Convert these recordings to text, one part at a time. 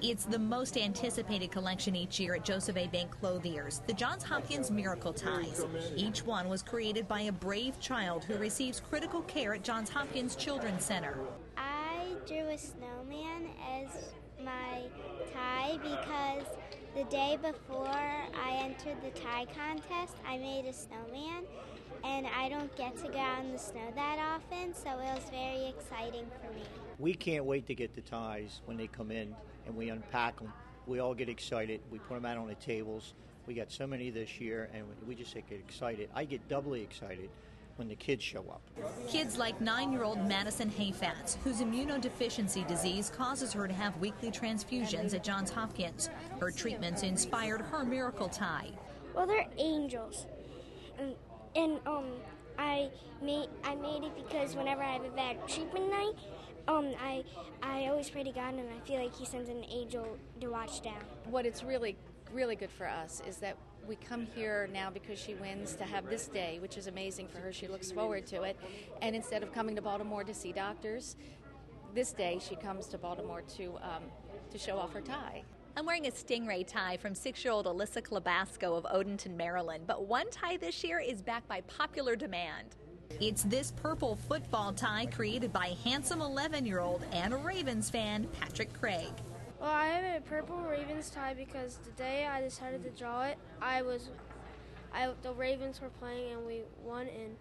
It's the most anticipated collection each year at Joseph A. Bank Clothiers, the Johns Hopkins Miracle Ties. Each one was created by a brave child who receives critical care at Johns Hopkins Children's Center. I drew a snowman as my tie because the day before I entered the tie contest, I made a snowman, and I don't get to go out in the snow that often, so it was very exciting for me. We can't wait to get the ties when they come in and we unpack them. We all get excited. We put them out on the tables. We got so many this year, and we just get excited. I get doubly excited when the kids show up. Kids like 9-year-old Madison Hayfats, whose immunodeficiency disease causes her to have weekly transfusions at Johns Hopkins. Her treatments inspired her miracle tie. Well, they're angels. And I made it because whenever I have a bad treatment night, I always pray to God, and I feel like He sends an angel to watch down. What it's really good for us is that we come here now because she wins to have this day, which is amazing for her. She looks forward to it. And instead of coming to Baltimore to see doctors, this day she comes to Baltimore to show off her tie. I'm wearing a stingray tie from 6-year-old Alyssa Klabasco of Odenton, Maryland. But one tie this year is back by popular demand. It's this purple football tie created by handsome 11-year-old and a Ravens fan, Patrick Craig. Well, I have a purple Ravens tie because the day I decided to draw it, the Ravens were playing and we won, and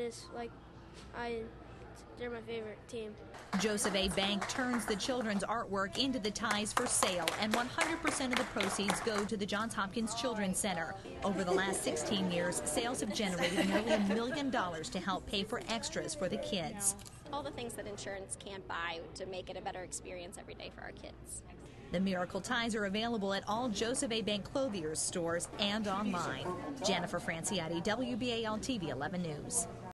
they're my favorite team. Joseph A. Bank turns the children's artwork into the ties for sale, and 100% of the proceeds go to the Johns Hopkins Children's Center. Over the last 16 years, sales have generated nearly $1 million to help pay for extras for the kids. All the things that insurance can't buy to make it a better experience every day for our kids. The miracle ties are available at all Joseph A. Bank Clothiers stores and online. Jennifer Franciati, WBAL TV 11 News.